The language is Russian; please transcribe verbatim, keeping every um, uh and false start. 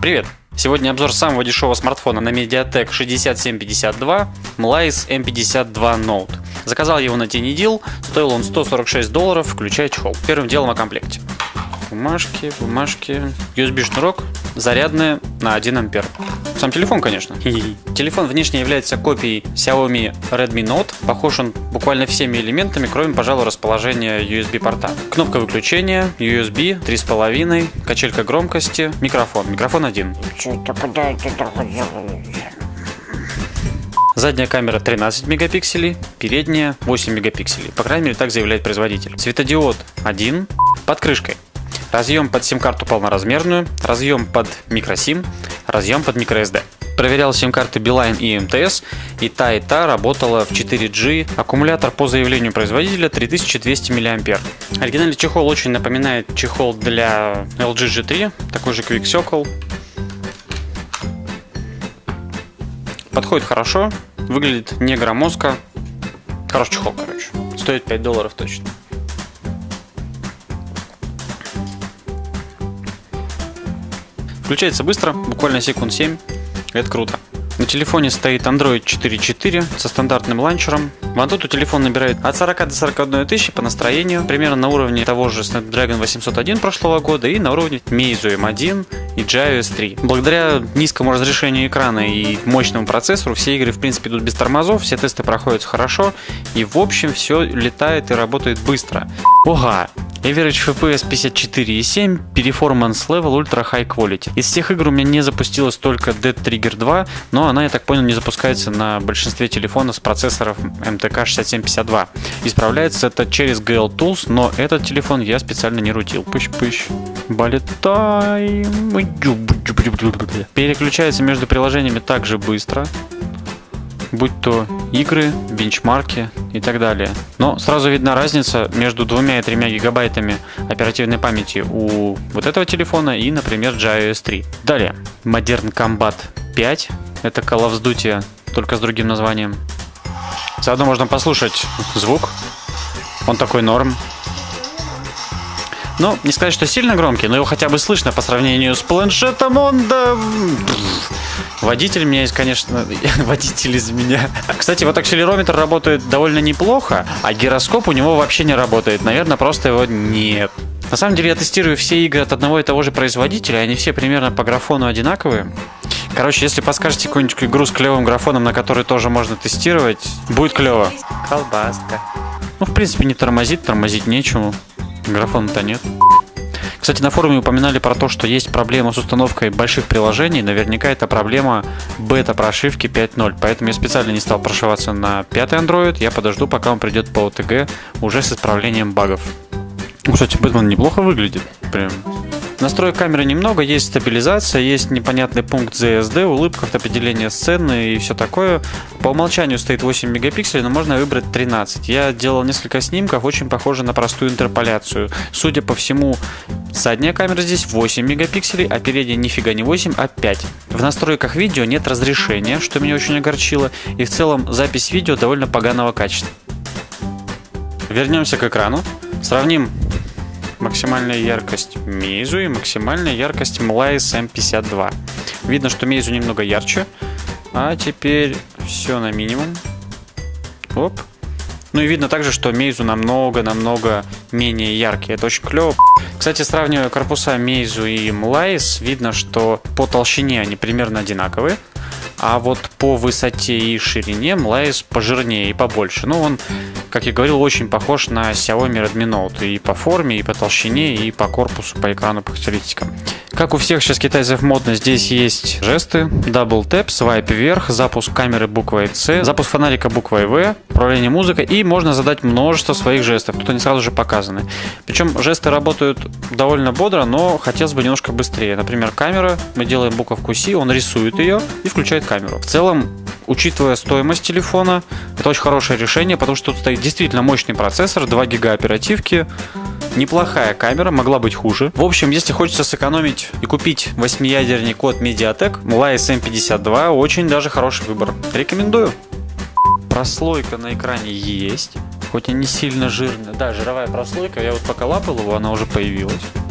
Привет! Сегодня обзор самого дешевого смартфона на Mediatek шестьдесят семь пятьдесят два Mlice эм пятьдесят два Note. Заказал его на Тинидил, стоил он сто сорок шесть долларов, включая чехол. Первым делом о комплекте. Бумажки, бумажки, ю эс би шнурок, зарядная на один ампер. Сам телефон, конечно. Телефон внешне является копией Xiaomi Redmi Note. Похож он буквально всеми элементами, кроме, пожалуй, расположения ю эс би порта. Кнопка выключения, ю эс би три с половиной, качелька громкости, микрофон. Микрофон один. Задняя камера тринадцать мегапикселей, передняя восемь мегапикселей. По крайней мере, так заявляет производитель. Светодиод один, под крышкой. Разъем под сим-карту полноразмерную, разъем под микросим, разъем под microSD. Проверял сим-карты Билайн и эм тэ эс, и та и та работала в четыре джи. Аккумулятор по заявлению производителя три тысячи двести миллиампер. Оригинальный чехол очень напоминает чехол для эл джи джи три, такой же Quick Circle. Подходит хорошо, выглядит не громоздко. Хороший чехол, короче. Стоит пять долларов точно. Включается быстро, буквально секунд семь. Это круто. На телефоне стоит Android четыре четыре со стандартным ланчером. В Antutu телефон набирает от сорока до сорока одной тысячи по настроению. Примерно на уровне того же Snapdragon восемьсот один прошлого года и на уровне Meizu эм один и джи ай о эс три. Благодаря низкому разрешению экрана и мощному процессору все игры в принципе идут без тормозов, все тесты проходят хорошо и в общем все летает и работает быстро. Ого! Average эф пи эс пятьдесят четыре и семь, Performance Level Ultra High Quality. Из всех игр у меня не запустилась только Dead Trigger два, но она, я так понял, не запускается на большинстве телефонов с процессоров эм тэ ка шестьдесят семь пятьдесят два. Исправляется это через джи эл Tools, но этот телефон я специально не рутил. Пыщ-пыщ. Балет тайм. Переключается между приложениями также быстро, будь то игры, бенчмарки и так далее. Но сразу видна разница между двумя и тремя гигабайтами оперативной памяти у вот этого телефона и, например, джи ай о эс три. Далее, Modern Combat пять. Это Call of Duty, только с другим названием. Заодно можно послушать звук. Он такой норм. Ну, не сказать, что сильно громкий, но его хотя бы слышно по сравнению с планшетом. Он да... Водитель у меня есть, конечно, водитель из меня. Кстати, вот акселерометр работает довольно неплохо, а гироскоп у него вообще не работает. Наверное, просто его нет. На самом деле я тестирую все игры от одного и того же производителя, они все примерно по графону одинаковые. Короче, если подскажете какую-нибудь игру с клевым графоном, на который тоже можно тестировать, будет клево. Колбаска. Ну, в принципе, не тормозит, тормозить нечему. Графона-то нет. Кстати, на форуме упоминали про то, что есть проблема с установкой больших приложений. Наверняка это проблема бета-прошивки пять ноль. Поэтому я специально не стал прошиваться на пятый Android. Я подожду, пока он придет по о тэ гэ уже с исправлением багов. Кстати, Бэтмен неплохо выглядит. Прям. Настроек камеры немного, есть стабилизация, есть непонятный пункт зет эс ди, улыбка, автоопределение сцены и все такое. По умолчанию стоит восемь мегапикселей, но можно выбрать тринадцать. Я делал несколько снимков, очень похоже на простую интерполяцию. Судя по всему, задняя камера здесь восемь мегапикселей, а передняя нифига не восемь, а пять. В настройках видео нет разрешения, что меня очень огорчило, и в целом запись видео довольно поганого качества. Вернемся к экрану, сравним максимальная яркость Meizu и максимальная яркость Mlice эм пятьдесят два. Видно, что Meizu немного ярче. А теперь все на минимум. Оп. Ну и видно также, что Meizu намного-намного менее яркий. Это очень клево. Кстати, сравнивая корпуса Meizu и Mlice, видно, что по толщине они примерно одинаковые. А вот по высоте и ширине Mlice пожирнее и побольше. Ну, он, как я говорил, очень похож на Xiaomi Redmi Note. И по форме, и по толщине, и по корпусу, по экрану, по характеристикам. Как у всех сейчас китайцев модно, здесь есть жесты, Double Tap, свайп вверх, запуск камеры буквой C, запуск фонарика буквой V, управление музыкой, и можно задать множество своих жестов, тут они сразу же показаны. Причем жесты работают довольно бодро, но хотелось бы немножко быстрее. Например, камера, мы делаем буковку C, он рисует ее и включает камеру. В целом, учитывая стоимость телефона, это очень хорошее решение, потому что тут стоит действительно мощный процессор, два гига оперативки, неплохая камера, могла быть хуже. В общем, если хочется сэкономить и купить восьмиядерник от Mediatek, Mlice эм пятьдесят два очень даже хороший выбор. Рекомендую. Прослойка на экране есть, хоть и не сильно жирная. Да, жировая прослойка, я вот пока лапал его, она уже появилась.